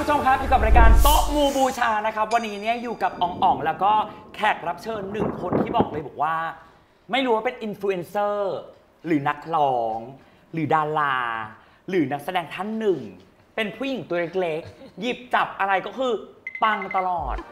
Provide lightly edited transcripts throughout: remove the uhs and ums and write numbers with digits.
ผู้ชมครับอยู่กับรายการโต๊ะมูบูชานะครับวันนี้เนี่ยอยู่กับอ่องแล้วก็แขกรับเชิญหนึ่งคนที่บอกเลยบอกว่าไม่รู้ว่าเป็นอินฟลูเอนเซอร์หรือนักร้องหรือดาราหรือนักแสดงท่านหนึ่งเป็นผู้หญิงตัวเล็กๆหยิบจับอะไรก็คือปังตลอด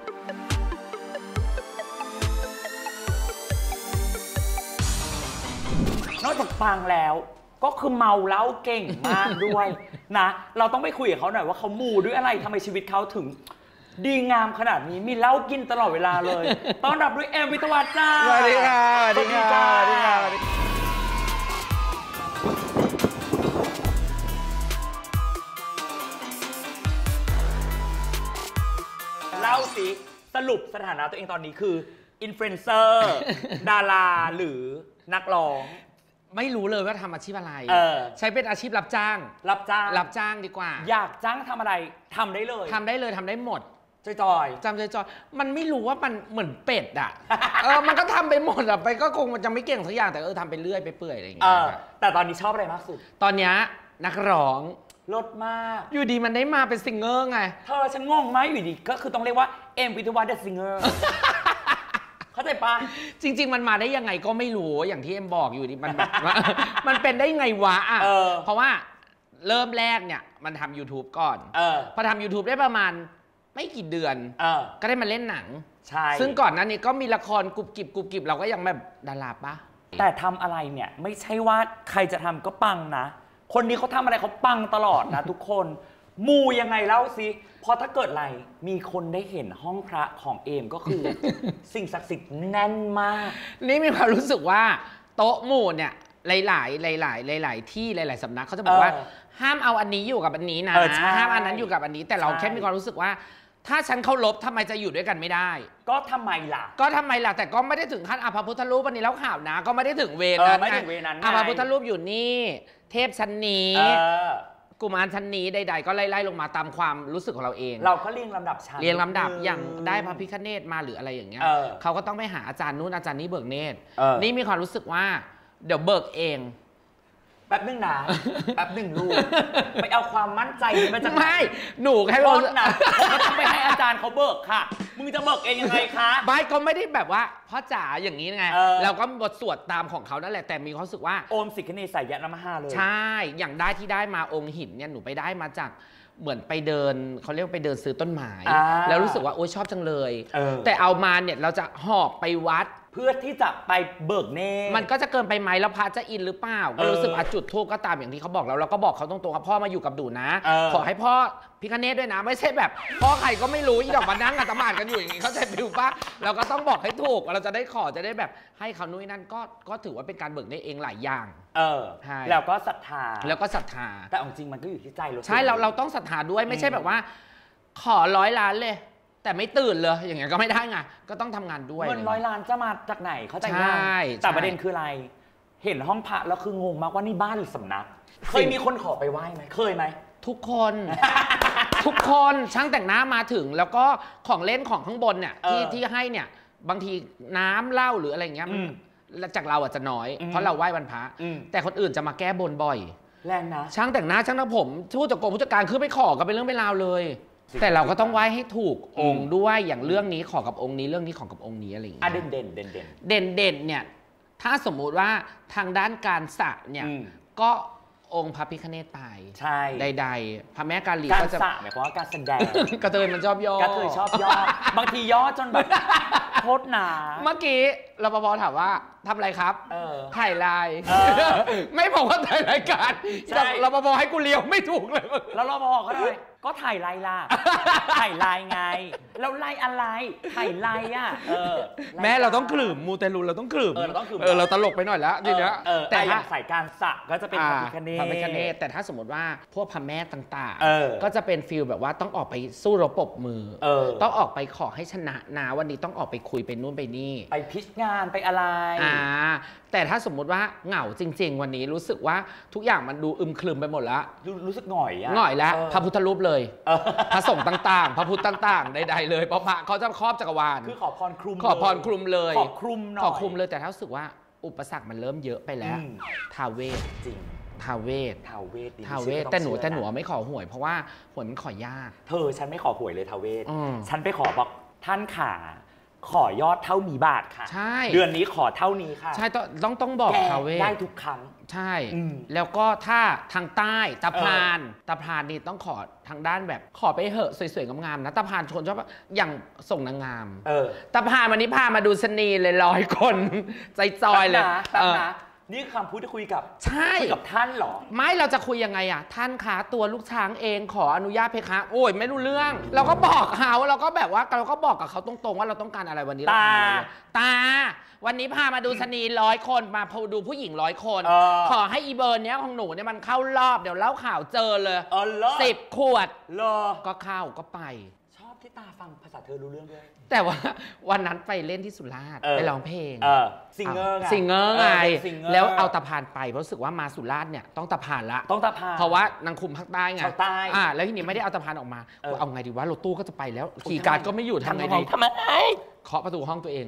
นอกจากปังแล้วก็คือเมาเหล้าเก่งมากด้วยนะเราต้องไปคุยกับเขาหน่อยว่าเขามูด้วยอะไรทำไมชีวิตเขาถึงดีงามขนาดนี้มีเหล้ากินตลอดเวลาเลยต้อนรับด้วยเอ็มวิทยาวัฒน์จ้าสวัสดีค่ะสวัสดีค่ะสวัสดีค่ะเล่าสิสรุปสถานะตัวเองตอนนี้คืออินฟลูเอนเซอร์ดาราหรือนักร้องไม่รู้เลยว่าทำอาชีพอะไรใช้เป็นอาชีพรับจ้างดีกว่าอยากจ้างทำอะไรทำได้เลยทำได้หมดจอยมันไม่รู้ว่ามันเหมือนเป็ดอ่ะมันก็ทำไปหมดอ่ะไปก็คงมันจะไม่เก่งสักอย่างแต่ทำไปเรื่อยไปเปื่อยอะไรอย่างเงี้ยแต่ตอนนี้ชอบอะไรมากสุดตอนนี้นักร้องลดมากอยู่ดีมันได้มาเป็นซิงเกอร์ไงเธอฉันงงไหมอยู่ดีก็คือต้องเรียกว่าเอ็มวิทยาวัฒน์เดอะซิงเกอร์เข้าใจปะจริงๆมันมาได้ยังไงก็ไม่รู้อย่างที่เอ็มบอกอยู่ดิมันแบบว่ามันเป็นได้ไงวะเพราะว่าเริ่มแรกเนี่ยมันทำ YouTube ก่อนพอทำ YouTube ได้ประมาณไม่กี่เดือนก็ได้มาเล่นหนังใช่ซึ่งก่อนนั้นนี่ก็มีละครกรุบกริบเราก็ยังแบบดาราปะแต่ทำอะไรเนี่ยไม่ใช่ว่าใครจะทำก็ปังนะคนนี้เขาทำอะไรเขาปังตลอดนะทุกคนมูยังไงเล่าสิพอถ้าเกิดอะไรมีคนได้เห็นห้องพระของเอมก็คือ สิ่งศักดิ์สิทธิ์แน่นมากนี่มีความรู้สึกว่าโต๊ะหมู่เนี่ยหลายที่หลายๆสำนักเขาจะบอกว่าห้ามเอาอันนี้อยู่กับอันนี้นะห้ามอันนั้นอยู่กับอันนี้แต่เราแค่มีความรู้สึกว่าถ้าฉันเคารพทำไมจะอยู่ด้วยกันไม่ได้ก็ทำไมล่ะแต่ก็ไม่ได้ถึงขั้นพระพุทธรูปอันนี้แล้วข่าวนะก็ไม่ได้ถึงเวรนั้นไม่ถึงเวรนั้นพระพุทธรูปอยู่นี่เทพชั้นนี้กุมารชั้นนี้ใดๆก็ไล่ลงมาตามความรู้สึกของเราเองเราก็เรียงลำดับชั้นเรียงลำดับอย่างได้พระพิฆเนศมาหรืออะไรอย่างเงี้ยเขาก็ต้องไปหาอาจารย์นู้นอาจารย์นี้เบิกเนตรนี่มีความรู้สึกว่าเดี๋ยวเบิกเองแป๊บนึงนะแป๊บนึงลูกไปเอาความมั่นใจมาจากไม่หนูแค่รถนะเขาต้องไปให้อาจารย์เขาเบิกค่ะมึงจะเบิกเองยังไงคะไม่ก็ไม่ได้แบบว่าพ่อจ๋าอย่างนี้ไงเราก็บทสวดตามของเขานั่นแหละแต่มีความรู้สึกว่าโอมสิกเนสายะนมหาเลยใช่อย่างได้ที่ได้มาองค์หินเนี่ยหนูไปได้มาจากเหมือนไปเดินเขาเรียกไปเดินซื้อต้นไม้แล้วรู้สึกว่าโอ้ยชอบจังเลยแต่เอามาเนี่ยเราจะหอบไปวัดเพื่อที่จะไปเบิกเนตรมันก็จะเกินไปไหมแล้วพระจะอินหรือเปล่าก็รู้สึกจุดธูปก็ตามอย่างที่เขาบอกแล้วเราก็บอกเขาตรงๆว่าพ่อมาอยู่กับดูนะขอให้พ่อพิฆเนศด้วยนะไม่ใช่แบบพ่อใครก็ไม่รู้อีดอกมานั่งอัตมากันอยู่อย่างนี้เขาใจฟิวปะเราก็ต้องบอกให้ถูกเราจะได้ขอจะได้แบบให้เขานุ้ยนั่นก็ถือว่าเป็นการเบิกเนตรเองหลายอย่างแล้วก็ศรัทธาแต่จริงมันก็อยู่ที่ใจเราใช่เราต้องศรัทธาด้วยไม่ใช่แบบว่าขอ100 ล้านเลยแต่ไม่ตื่นเลยอย่างเงี้ยก็ไม่ได้ไงก็ต้องทำงานด้วยเงิน100 ล้านจะมาจากไหนเขาใจง่ายแต่ประเด็นคืออะไรเห็นห้องพระแล้วคืองงมากว่านี่บ้านหรือสำนักเคยมีคนขอไปไหว้ไหมเคยไหมทุกคนช่างแต่งหน้ามาถึงแล้วก็ของเล่นของข้างบนเนี่ยที่ให้เนี่ยบางทีน้ำเหล้าหรืออะไรเงี้ยจากเราอาจจะน้อยเพราะเราไหว้วันพระแต่คนอื่นจะมาแก้บนบ่อยแรงนะช่างแต่งหน้าช่างทำผมผู้จัดการคือไปขอกันเป็นเรื่องเป็นราวเลยแต่เราก็ต้องไหว้ให้ถูกองค์ด้วยอย่างเรื่องนี้ขอกับองค์นี้เรื่องนี้ขอกับองค์นี้อะไรอย่างเงี้ยเด่นเนี่ยถ้าสมมุติว่าทางด้านการสระเนี่ยก็องค์พระพิฆเนศไปใช่ใดๆพระแม่กาลีก็จะหมายความว่าการแสดงกระเทยมันชอบย่อกระเทยชอบย่อบางทีย่อจนแบบโคตรหนาเมื่อกี้รปภถามว่าทำอะไรครับถ่ายไลน์ไม่บอกว่าถ่ายรายการรปภให้กูเลี้ยวไม่ถูกเลยแล้วรปภก็ถ่ายไลน์ล่ะถ่ายไลน์ไงแล้วไลน์อะไรถ่ายไลน์อ่ะแม่เราต้องขลุ่มมูเตลูเราต้องขลุ่มเราตลกไปหน่อยแล้วทีเนี้ยแต่อย่างสายการสระก็จะเป็นพระพิฆเนศแต่ถ้าสมมติว่าพวกพระแม่ต่างๆก็จะเป็นฟีลแบบว่าต้องออกไปสู้รบปรบมือต้องออกไปขอให้ชนะนะวันนี้ต้องออกไปคุยไปนู่นไปนี่ไปพิชงานไปอะไรแต่ถ้าสมมุติว่าเหงาจริงๆวันนี้รู้สึกว่าทุกอย่างมันดูอึมครึมไปหมดแล้วรู้สึกหน่อยแล้วพระพุทธรูปเลยพระสงฆ์ต่างๆพระพุทธต่างๆใดๆเลยเพราะพระเขาจะครอบจักรวาลคือขอพรคลุมเลยขอคลุมหน่อยขอคลุมเลยแต่ถ้ารู้สึกว่าอุปสรรคมันเริ่มเยอะไปแล้วท้าวเวสจริงท้าวเวสท้าวเวสท้าวเวสแต่หนูไม่ขอหวยเพราะว่าหวยมันขอยากเธอฉันไม่ขอหวยเลยท้าวเวสฉันไปขอบอกท่านขาขอยอดเท่ามีบาทค่ะใช่เดือนนี้ขอเท่านี้ค่ะใช่ต้องบอกท้าวเวสได้ทุกครั้งใช่แล้วก็ถ้าทางใต้ตะพานนี่ต้องขอทางด้านแบบขอไปเหอะสวยๆงามๆนะตะพานชนชอบอย่างส่งนางงามตะพานวันนี้พามาดูชนีเลย100 คนใจจอยเลยนี่คำพูดที่คุยกับใช่คุยกับท่านหรอไม่เราจะคุยยังไงอ่ะท่านคะตัวลูกช้างเองขออนุญาตเพคะโอ้ยไม่รู้เรื่องเราก็บอกเขาเราก็แบบว่าเราก็บอกกับเขาตรงๆว่าเราต้องการอะไรวันนี้ตาวันนี้พามาดูชนี100 คนมาดูผู้หญิง100 คนขอให้อีเบิร์นเนี้ยของหนูเนี่ยมันเข้ารอบเดี๋ยวเล่าข่าวเจอเลย10 ขวดก็เข้าก็ไปชอบที่ตาฟังภาษาเธอรู้เรื่องด้วยแต่ว่าวันนั้นไปเล่นที่สุราษฎร์ไปร้องเพลงซิงเกอร์ไงแล้วเอาตะพานไปเพราะรู้สึกว่ามาสุราษฎร์เนี่ยต้องตะพานละต้องตะพานเพราะว่านางคุมภาคใต้ไงแล้วทีนี้ไม่ได้เอาตะพานออกมาเอาไงดีว่ารถตู้ก็จะไปแล้วขี่การก็ไม่อยู่ทำไงดีทำไมเคาะประตูห้องตัวเอง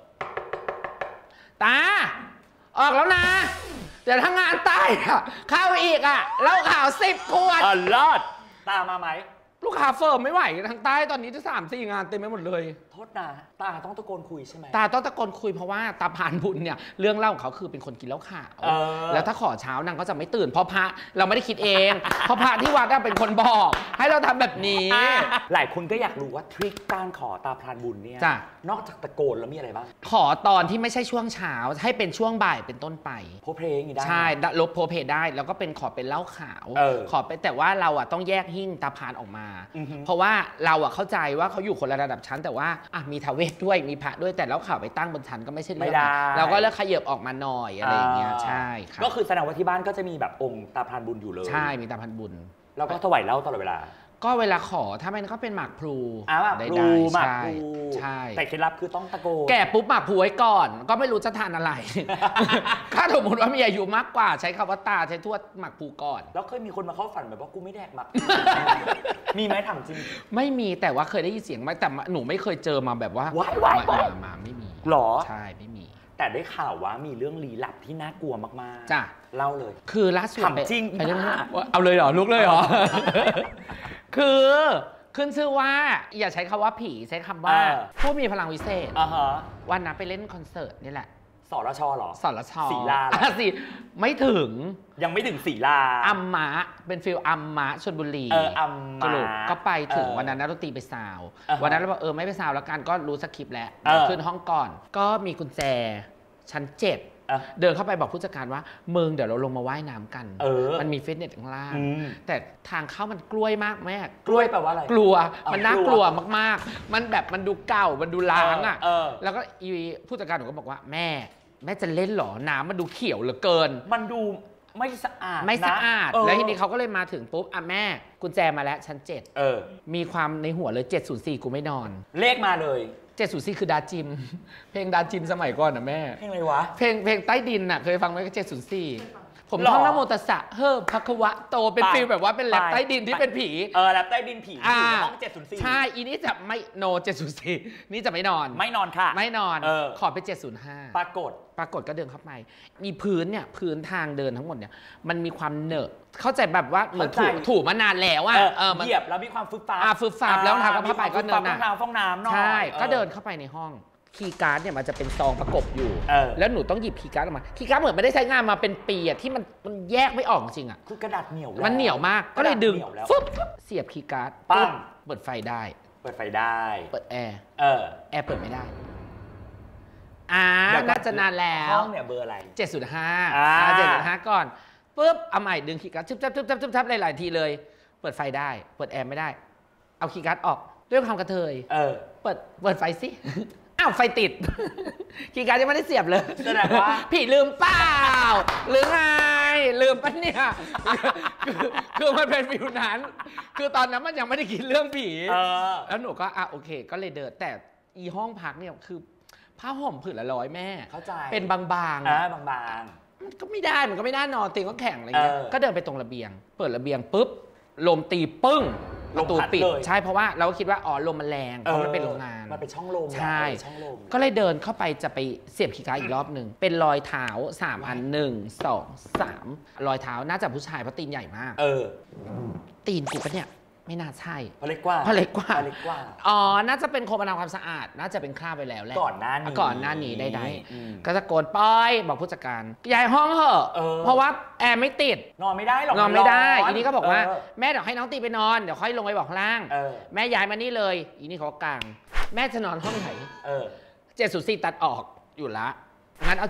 ตาออกแล้วนะเดี๋ยวทางงานใต้เข้าอีกเล่าข่าว10 ขวดรอดตามาไหมลูกค้าเฟิร์มไม่ไหวทางใต้ตอนนี้จะ3-4 งานเต็มไปหมดเลยโทษนะตาต้องตะโกนคุยใช่ไหมตาต้องตะโกนคุยเพราะว่าตาพานบุญเนี่ยเรื่องเล่าของเขาคือเป็นคนกินเหล้าขาวแล้วถ้าขอเช้านางก็จะไม่ตื่นเพราะพระเราไม่ได้คิดเองเพราะพระที่วัดเป็นคนบอกให้เราทำแบบนี้หลายคนก็อยากรู้ว่าทริคการขอตาพานบุญเนี่ยนอกจากตะโกนแล้วมีอะไรบ้างขอตอนที่ไม่ใช่ช่วงเช้าให้เป็นช่วงบ่ายเป็นต้นไปโพเพลงได้ใช่ลบโพเพได้แล้วก็เป็นขอเป็นเหล้าขาวขอเป็นแต่ว่าเราต้องแยกหิ้งตาพานออกมาเพราะว่าเราเข้าใจว่าเขาอยู่คนละระดับชั้นแต่ว่ามีท้าวเวสด้วยมีพระด้วยแต่แล้วข่าวไปตั้งบนชั้นก็ไม่ใช่เรื่องเราก็เลือกขยับออกมาหน่อยอะไรอย่างเงี้ยใช่ครับก็คือแสดงว่าที่บ้านก็จะมีแบบองค์ตาพานบุญอยู่เลยใช่มีตาพานบุญแล้วก็ถวายเหล้าตลอดเวลาก็เวลาขอถ้ามันก็เป็นหมากพลูได้ใช่แต่เคล็ดลับคือต้องตะโกนแก่ปุ๊บหมากพลูไว้ก่อนก็ไม่รู้จะทานอะไรถ้าสมมติว่ามีอายุมากกว่าใช้คำว่าตาใช้ทวดหมากพลูก่อนแล้วเคยมีคนมาเข้าฝันแบบว่ากูไม่แดกหมากมีไหมถามจริงไม่มีแต่ว่าเคยได้ยินเสียงไหมแต่หนูไม่เคยเจอมาแบบว่ามาไม่มีหรอใช่ไม่มีแต่ได้ข่าวว่ามีเรื่องลี้ลับที่น่ากลัวมากๆจ้ะเล่าเลยคือล่าสุดจริงเอาเลยเหรอลุกเลยเหรอคือขึ้นชื่อว่าอย่าใช้คำว่าผีใช้คำว่าผู้มีพลังวิเศษวันนั้นไปเล่นคอนเสิร์ตนี่แหละสรชหรอสรชศรีลาสิไม่ถึงยังไม่ถึงศรีลาอัมมะเป็นฟิลอัมมะชลบุรีอัมมะก็ไปถึงวันนั้นนักดนตรีไปซาววันนั้นเราบอกไม่ไปซาวแล้วกันก็รู้สคริปต์แล้วขึ้นห้องก่อนก็มีกุญแจชั้น7เดินเข้าไปบอกผู้จัดการว่าเมืองเดี๋ยวเราลงมาว่ายน้ำกันมันมีฟิตเนสข้างล่างแต่ทางเข้ามันกล้วยมากแม่กล้วยแปลว่าอะไรกลัวมันน่ากลัวมากๆมันแบบมันดูเก่ามันดูล้างแล้วก็ผู้จัดการหนูก็บอกว่าแม่จะเล่นหรอน้ำมันดูเขียวเหลือเกินมันดูไม่สะอาดแล้วทีนี้เขาก็เลยมาถึงปุ๊บแม่กุญแจมาแล้วชั้น7มีความในหัวเลย704กูไม่นอนเลขมาเลย 704คือดาจิมเพลงดาจิมสมัยก่อนนะแม่เพลงอะไรวะเพลงใต้ดินน่ะเคยฟังไหมก็704ผมท่องนะโมตัสสะเฮ้อภควะโตเป็นฟีลแบบว่าเป็นแรปใต้ดินที่เป็นผีแรปใต้ดินผีห้อง704 ใช่อีนี่จะไม่โน704นี่จะไม่นอนค่ะไม่นอนขอไป705ปรากฏก็เดินเข้าไปมีพื้นเนี่ยพื้นทางเดินทั้งหมดเนี่ยมันมีความเหนอะเข้าใจแบบว่าเหมือนถูมานานแล้วเหยียบแล้วมีความฟึบฟับแล้วทางก็ผ้าใบก็เดินห้องน้ำใช่ก็เดินเข้าไปในห้องคีย์การ์ดเนี่ยมันจะเป็นซองประกบอยู่แล้วหนูต้องหยิบคีย์การ์ดออกมาคีย์การ์ดเหมือนไม่ได้ใช้งานมาเป็นปีที่มันแยกไม่ออกจริงคือกระดาษเหนียวมันเหนียวมากก็เลยดึงฟึบเสียบคีย์การ์ดปั้งเปิดไฟได้เปิดแอร์เปิดไม่ได้น่าจะนานแล้วห้องเนี่ยเบอร์อะไร 705ก่อนปุ๊บเอาใหม่ดึงคีย์การ์ดทึบหลายๆทีเลยเปิดไฟได้เปิดแอร์ไม่ได้เอาคีย์การ์ดออกด้วยความกระเทยเปิดไฟสิอ้าวไฟติดคีย์การ์ดยังไม่ได้เสียบเลยแสดงว่าผีลืมเปล่าหรือไงลืมปะเนี่ยคือมันเป็นฟิวนั้นคือตอนนั้นมันยังไม่ได้คิดเรื่องผีแล้วหนูก็โอเคก็เลยเดินแต่อีห้องพักเนี่ยคือผ้าห่มผืนละ100แม่เข้าใจเป็นบางบางมันก็ไม่ได้นอนเตียงก็แข็งอะไรเงี้ยก็เดินไปตรงระเบียงเปิดระเบียงปุ๊บลมตีปึ้งประตูปิดใช่เพราะว่าเราก็คิดว่าอ๋อลมมันแรงเพราะมันเป็นโรงงานมันเป็นช่องลมใช่ก็เลยเดินเข้าไปจะไปเสียบคีย์การ์ดอีกรอบหนึ่งเป็นรอยเท้า3 อัน1 2 3รอยเท้าน่าจะผู้ชายเพราะตีนใหญ่มากตีนกูปะเนี่ยไม่น่าใช่เพราะเล็กกว่าอ๋อน่าจะเป็นโคมนาความสะอาดน่าจะเป็นคราบไปแล้วแหละก่อนหน้านี้ได้ก็จะโกนป้อยบอกผู้จัดการย้ายห้องเหอะเพราะว่าแอร์ไม่ติดนอนไม่ได้หรอกนอนไม่ได้อีนี่ก็บอกว่าแม่เดี๋ยวให้น้องตีไปนอนเดี๋ยวค่อยลงไปบอกข้างล่างแม่ย้ายมานี่เลยอีนี่เขากลางแม่จะนอนห้องไหน704ตัดออกอยู่ละงั้นเอา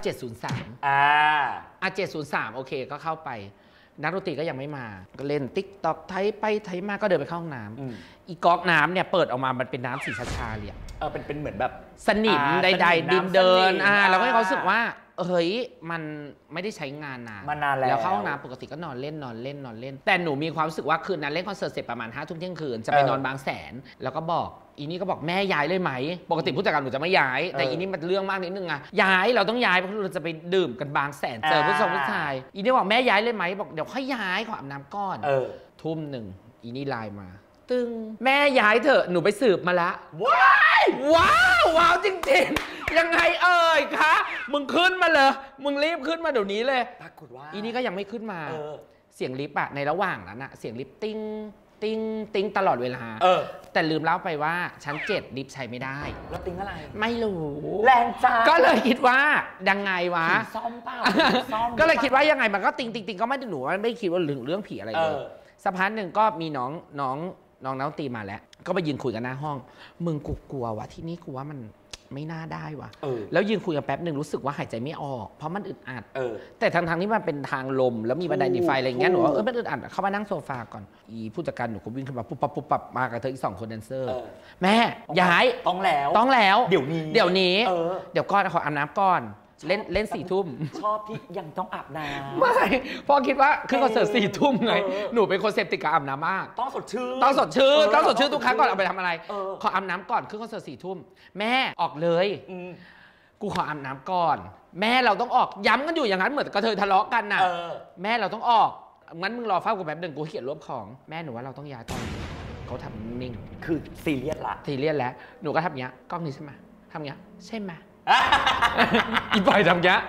703 703โอเคก็เข้าไปนักดนตรีก็ยังไม่มาก็เล่นติ๊กต็อกไทยไปไทยมาก็เดินไปเข้าห้องน้ำอีก๊อกน้ำเนี่ยเปิดออกมามันเป็นน้ำสีชาเลยเป็นเหมือนแบบสนิมใดๆดินเดินเราก็ให้เขาสึกว่าเฮ้ยมันไม่ได้ใช้งานนานแล้วเข้าห้องน้ำปกติก็นอนเล่นแต่หนูมีความรู้สึกว่าคืนนั้นเล่นคอนเสิร์ตเสร็จประมาณ5 ทุ่มเที่ยงคืนจะไปนอนบางแสนแล้วก็บอกอีนี่ก็บอกแม่ย้ายเลยไหมปกติผู้จัดการหนูจะไม่ย้ายแต่อีนี่มันเรื่องมากนิดนึงอะย้ายเราต้องย้ายเพราะเราจะไปดื่มกันบางแสนเจอผู้ชายอีนี่บอกแม่ย้ายเลยไหมบอกเดี๋ยวค่อยย้ายขออาบน้ำก่อนทุ่ม 1อีนี่ไลน์มาตึงแม่ย้ายเถอะหนูไปสืบมาละว้าวจริงๆยังไงเอ่ยคะมึงขึ้นมาเลยมึงรีบขึ้นมาเดี๋ยวนี้เลยปรากฏว่าอีนี่ก็ยังไม่ขึ้นมาเสียงลิฟต์อะในระหว่างนั้นอะเสียงลิฟต์ติ้งตลอดเวลาแต่ลืมเล่าไปว่าชั้น7ลิฟต์ใช้ไม่ได้แล้วติ้งอะไรไม่รู้แรงจ้าก็เลยคิดว่ายังไงวะซ่อมเปล่าก็เลยคิดว่ายังไงมันก็ติ้งก็ไม่ได้หนูไม่คิดว่าเรื่องผีอะไรเลยสักพักหนึ่งก็มีน้องตีมาแล้วก็ไปยืนคุยกันหน้าห้องมึงกูกลัววะที่นี่กูว่ามันไม่น่าได้วะแล้วยืนคุยกันแป๊บหนึ่งรู้สึกว่าหายใจไม่ออกเพราะมันอึดอัดแต่ทางที่มันเป็นทางลมแล้วมีบันไดหนีไฟอะไรอย่างเงี้ยหนูว่ามันอึดอัดเข้ามานั่งโซฟาก่อนอีผู้จัดการหนูก็วิ่งขึ้นมาปุ๊บปั๊บมากับเธออีก2 คนแดนเซอร์แม่ย้ายต้องแล้วเดี๋ยวนี้เดี๋ยวก่อนขออาบน้ำก่อนเล่น4 ทุ่มชอบที่ยังต้องอาบน้ำไม่พอคิดว่าคือคอนเสิร์ต4 ทุ่มไงหนูเป็นคนเสพติดกับอาบน้ำมากต้องสดชื่นทุกครั้งก่อนเอาไปทำอะไรขออาบน้ำก่อนคือคอนเสิร์ต4 ทุ่มแม่ออกเลยกูขออาบน้ำก่อนแม่เราต้องออกย้ำกันอยู่อย่างนั้นเหมือนกระเทยทะเลาะกันน่ะแม่เราต้องออกงั้นมึงรอเฝ้ากูแป๊บนึงกูเขียนรวบของแม่หนูว่าเราต้องย้ายตอนเขาทำนิ่งคือซีเรียสแล้วหนูก็ทำเงี้ยกล้องนี้ใช่ไหมทำเงี้ยใช่ไหมอีปล่อยทำเงี้ย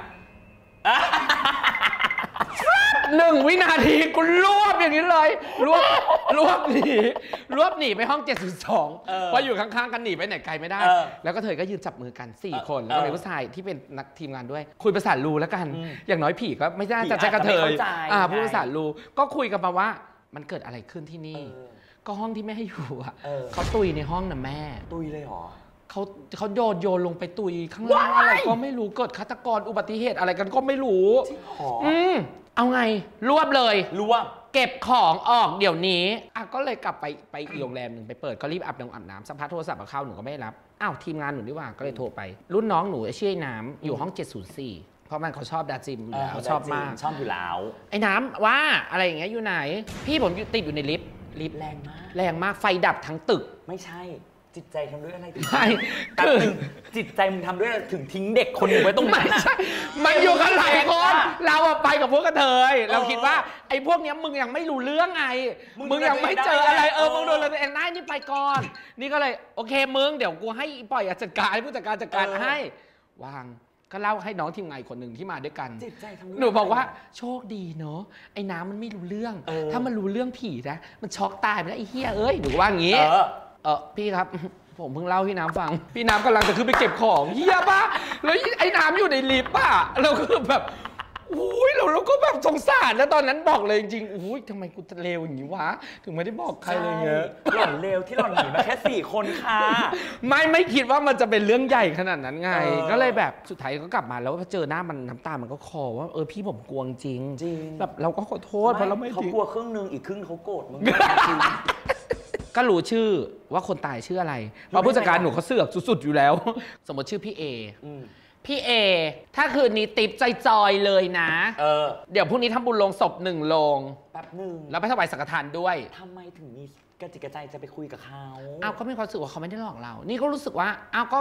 1 วินาทีกูรวบอย่างนี้เลยรวบหนีไปห้อง702เพราะอยู่ข้างๆกันหนีไปไหนไกลไม่ได้แล้วก็เธอก็ยืนจับมือกัน4 คนแล้วก็มีผู้ชายที่เป็นนักทีมงานด้วยคุยภาษาลูแล้วกันอย่างน้อยผีก็ไม่น่าจะใช้กระเทยพูดภาษาลูก็คุยกันมาว่ามันเกิดอะไรขึ้นที่นี่ก็ห้องที่แม่อยู่อ่ะเขาตุยในห้องนะแม่ตุยเลยหรอเขาโยนลงไปตุยข้างล่างอะไรก็ไม่รู้เกิดฆาตกรอุบัติเหตุอะไรกันก็ไม่รู้เอาไงรวบเลยเก็บของออกเดี๋ยวนี้ก็เลยกลับไปอีกโรงแรมหนึ่งไปเปิดก็รีบอาบน้ำสักพักโทรศัพท์มาเข้าหนูก็ไม่รับทีมงานหนูดีกว่าก็เลยโทรไปรุ่นน้องหนูชื่อน้ำอยู่ห้อง704เพราะมันเขาชอบดาจิมอยู่แล้วชอบมากชอบอยู่แล้วไอ้น้ำว่าอะไรอย่างเงี้ยอยู่ไหนพี่ผมติดอยู่ในลิฟต์แรงมากไฟดับทั้งตึกไม่ใช่จิตใจทำด้วยอะไรใช่คือจิตใจมึงทำด้วยถึงทิ้งเด็กคนหนึ่งไว้ตรงนั้นใช่มันอยู่กันหลายคนเราไปกับพวกกระเทยเราคิดว่าไอ้พวกนี้มึงยังไม่รู้เรื่องไงมึงยังไม่เจออะไรมึงโดนอะไรเองได้นี่ไปก่อนนี่ก็เลยโอเคมึงเดี๋ยวกูให้ปล่อยจัดการให้ผู้จัดการจัดการให้วางก็เล่าให้น้องทีมงานคนหนึ่งที่มาด้วยกันหนูบอกว่าโชคดีเนาะไอ้น้ำมันไม่รู้เรื่องถ้ามันรู้เรื่องผีนะมันช็อกตายไปแล้วไอ้เหี้ยหนูว่างี้พี่ครับผมเพิ่งเล่าพี่น้ำฟังพี่น้ำกำลังจะขึ้นไปเก็บของเฮียป่ะแล้วไอ้น้ำอยู่ในลิฟต์ป่ะเราก็แบบอุ้ยเราก็แบบสงสารแล้วตอนนั้นบอกเลยจริงๆอุ้ยทำไมกูเลวอย่างนี้วะถึงไม่ได้บอกใครเลยเงี้ยหล่อนเลวที่หล่อนหนีมาแค่4 คนค่ะไม่คิดว่ามันจะเป็นเรื่องใหญ่ขนาดนั้นไงก็เลยแบบสุดท้ายก็กลับมาแล้วพอเจอหน้ามันน้ำตามันก็คอว่าพี่ผมกลัวจริงแบบเราก็ขอโทษเพราะเราไม่เขากลัวครึ่งนึงอีกครึ่งเขาโกรธมึงก็รู้ชื่อว่าคนตายชื่ออะไรเพราะผู้จัดการหนูเขาเสือกสุดๆอยู่แล้วสมมติชื่อพี่เอถ้าคืนนี้ติ๊บจอยๆเลยนะเดี๋ยวพรุ่งนี้ทำบุญโลงศพ1 โลงแป๊บนึงแล้วไปถวายสังฆทานด้วยทำไมถึงมีกระจิกกระใจจะไปคุยกับเขาก็มีความรู้สึกว่าเขาไม่ได้หลอกเรานี่ก็รู้สึกว่าก็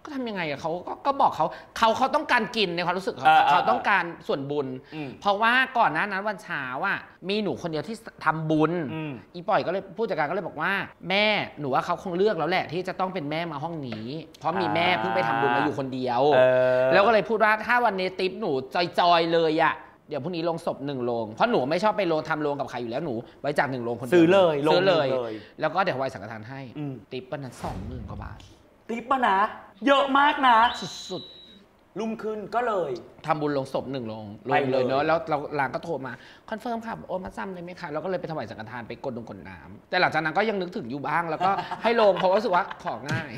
ก็ทำยังไงอะเขาก็บอกเขาต้องการกินในความรู้สึกเขาต้องการส่วนบุญเพราะว่าก่อนหน้านั้นวันเช้าอ่ะมีหนูคนเดียวที่ทำบุญอีปอยก็เลยผู้จัดการก็เลยบอกว่าแม่หนูว่าเขาคงเลือกแล้วแหละที่จะต้องเป็นแม่มาห้องนี้เพราะมีแม่เพิ่งไปทำบุญมาอยู่คนเดียวแล้วก็เลยพูดว่าถ้าวันนี้ติ๊บหนูจอยๆเลยอ่ะเดี๋ยวพรุ่งนี้ลงศพ1 โรงเพราะหนูไม่ชอบไปทำโรงกับใครอยู่แล้วหนูไว้จาก1 โรงคนเดียวซื้อเลยแล้วก็เดี๋ยวไว้สังฆทานให้ติ๊บปนั้น20,000 กว่าบาทติ๊บปะนะเยอะมากนะสุดลุ่มขึ้นก็เลยทำบุญลงศพ1 โรงเลยเนาะแล้วหลังก็โทรมาคอนเฟิร์มค่ะโอนมาซ้ำเลยไหมคะแล้วก็เลยไปถวายสังฆทานไปกดน้ำแต่หลังจากนั้นก็ยังนึกถึงอยู่บ้างแล้วก็ให้ลงเพราะรู้สึกว่าของง่าย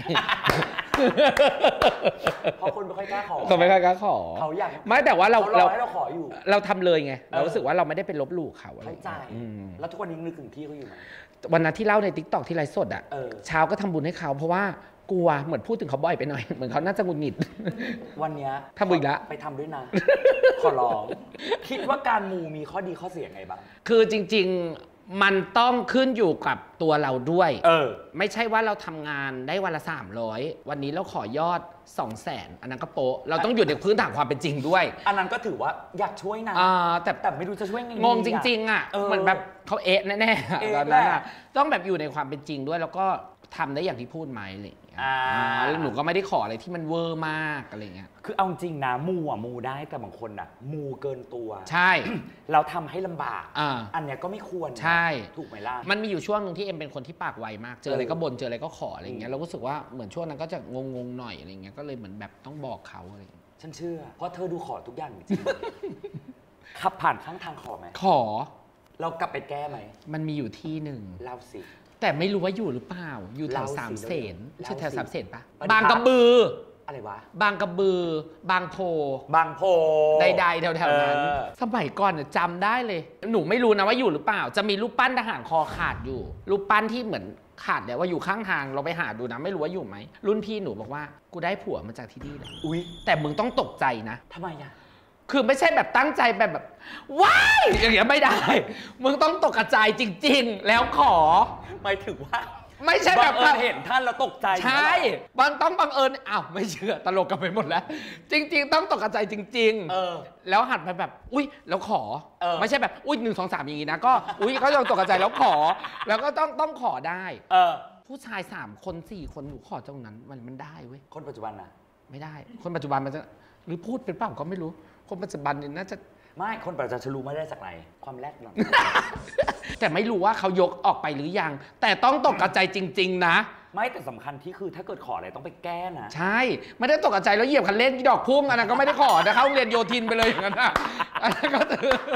เพราะคนไม่ค่อยกล้าขอเขาไม่ค่อยกล้าขอเขาอยากไม่แต่ว่าเราให้เราขออยู่เราทำเลยไงเรารู้สึกว่าเราไม่ได้เป็นลบหลู่เขาอะไรเข้าใจแล้วทุกวันนี้นึกถึงพี่เขาอยู่ไหมวันนั้นที่เล่าใน TikTok ที่ไลฟ์สดอ่ะเช้าก็ทำบุญให้เขาเพราะว่ากลัวเหมือนพูดถึงเขาบ่อยไปหน่อยเหมือนเขาน่าจะหงุดหงิดวันนี้ทำบุญอีกแล้วไปทำด้วยนะขอร้องคิดว่าการมูมีข้อดีข้อเสียไงบ้างคือจริงๆมันต้องขึ้นอยู่กับตัวเราด้วยไม่ใช่ว่าเราทำงานได้วันละ300วันนี้เราขอยอด200,000อันนั้นก็โป๊ะเราต้องอยู่ในพื้นฐานความเป็นจริงด้วยอันนั้นก็ถือว่าอยากช่วยนะแต่ไม่รู้จะช่วยไงงงจริงๆอ่ะเหมือนแบบเขาแน่ๆตอนนั้นอ่ะต้องแบบอยู่ในความเป็นจริงด้วยแล้วก็ทำได้อย่างที่พูดไหมอะไรอย่างเงี้ยแล้วหนูก็ไม่ได้ขออะไรที่มันเวอร์มากอะไรเงี้ยคือเอาจริงนะมูได้แต่บางคนอ่ะมูเกินตัวใช่เราทำให้ลำบากอันเนี้ยก็ไม่ควรใช่ถูกไหมล่ะมันมีอยู่ช่วงนึงที่เอ็มเป็นคนที่ปากไวมากเจออะไรก็บ่นเจออะไรก็ขออะไรเงี้ยเราก็รู้สึกว่าเหมือนช่วงนั้นก็จะงงๆหน่อยอะไรเงี้ยก็เลยเหมือนแบบต้องบอกเขาอะไรฉันเชื่อเพราะเธอดูขอทุกอย่างจริงขับผ่านข้างทางขอไหมขอเรากลับไปแก้ไหมมันมีอยู่ที่หนึ่งเล่าสิแต่ไม่รู้ว่าอยู่หรือเปล่าอยู่แถวสามเสนใช่แถวสามเสนปะบางกระบืออะไรวะบางกระบือบางโพใดๆแถวๆนั้นสมัยก่อนจำได้เลยหนูไม่รู้นะว่าอยู่หรือเปล่าจะมีรูปปั้นทหารคอขาดอยู่รูปปั้นที่เหมือนขาดเนี่ยว่าอยู่ข้างทางเราไปหาดูนะไม่รู้ว่าอยู่ไหมรุ่นพี่หนูบอกว่ากูได้ผัวมาจากที่นี่แหละแต่มึงต้องตกใจนะทำไมอะคือไม่ใช่แบบตั้งใจแบบว้ายอย่างเงี้ยไม่ได้มึงต้องตกกระจายจริงๆแล้วขอหมายถึงว่าไม่ใช่แบบเห็นท่านแล้วตกใจใช่ต้องบังเอิญอ้าวไม่เชื่อตลกกันไปหมดแล้วจริงๆต้องตกกระจายจริงๆแล้วหันไปแบบอุ้ยแล้วขอไม่ใช่แบบอุ้ย1 2 3อย่างงี้นะก็อุ้ยเขาต้องตกกระจายแล้วขอแล้วก็ต้องขอได้ผู้ชาย3 คน 4 คนหนูขอตรงนั้นมันได้เว้ยคนปัจจุบันนะไม่ได้คนปัจจุบันมันจะหรือพูดเป็นเปล่าก็ไม่รู้คนปัจจุบันนี่น่าจะไม่คนปัจจุบันจะรู้ไม่ได้จากไหนความแรกหรอกแต่ไม่รู้ว่าเขายกออกไปหรือยังแต่ต้องตกกระจายจริงๆนะไม่แต่สำคัญที่คือถ้าเกิดขออะไรต้องไปแก้นะใช่ไม่ได้ตกกระจายแล้วเหยียบคันเร่งดอกพุ่งอันนั้นก็ไม่ได้ขอนะเขาเรียนโยทินไปเลยอย่างนั้นอันนั้นก็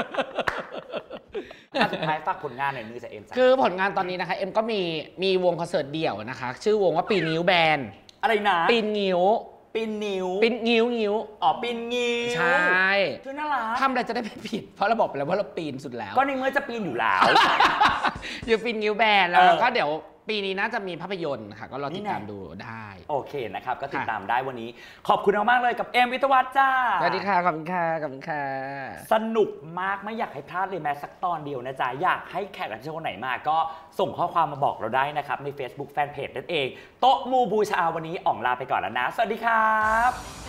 สุดท้ายฝากผลงานหน่อยนึงจะเอ็มคือผลงานตอนนี้นะคะเอ็มก็มีวงคอนเสิร์ตเดี่ยวนะคะชื่อวงว่าปีนิ้วแบนอะไรนะปีนิ้วปีนิ้วอ๋อปีนิ้วใช่คือน่ารักทำอะไรจะได้ไม่ผิดเพราะเราบอกไปแล้วว่าเราปีนสุดแล้วก็ในเมื่อจะปีนอยู่แล้วอยู่ปีนิ้วแบนแล้วก็เดี๋ยวปีนี้น่าจะมีภาพยนตร์ค่ะก็รอติดตามดูได้โอเคนะครับก็ติดตามได้วันนี้ขอบคุณมากเลยกับเอ็มวิทวัฒน์จ้าสวัสดีค่ะขอบคุณค่ะขอบคุณค่ะสนุกมากไม่อยากให้พลาดเลยแม้สักตอนเดียวนะจ๊ะอยากให้แขกรับเชิญคนไหนมาก็ส่งข้อความมาบอกเราได้นะครับใน Facebook Fanpage นั่นเองโต๊ะมูบูชาวันนี้อ่องลาไปก่อนแล้วนะสวัสดีครับ